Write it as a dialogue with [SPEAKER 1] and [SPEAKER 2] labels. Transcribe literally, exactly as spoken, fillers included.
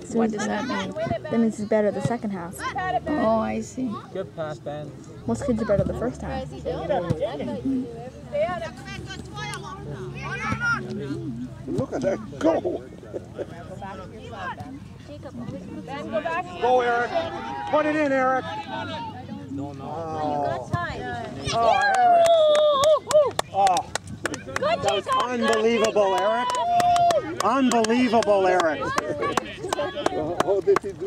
[SPEAKER 1] soon
[SPEAKER 2] What
[SPEAKER 1] as
[SPEAKER 2] does that mean?
[SPEAKER 1] that means he's better the second half.
[SPEAKER 2] Oh, I see.
[SPEAKER 3] Good pass, Ben.
[SPEAKER 1] Most kids are better the first half.
[SPEAKER 4] Look at that go! Go, Eric! Put it in, Eric!
[SPEAKER 3] No, no.
[SPEAKER 4] Oh,
[SPEAKER 5] Oh,
[SPEAKER 4] Eric! Oh, that was unbelievable, Eric! Unbelievable, Eric!